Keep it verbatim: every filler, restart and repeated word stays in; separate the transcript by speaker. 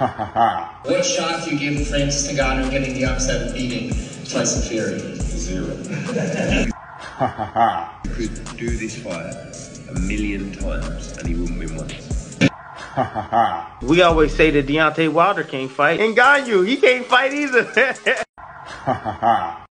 Speaker 1: What shot do you give Francis Ngannou getting the upset of beating Tyson Fury?
Speaker 2: Zero. You could do this fight a million times and he wouldn't win once.
Speaker 3: We always say that Deontay Wilder can't fight. Ngannou, he can't fight either.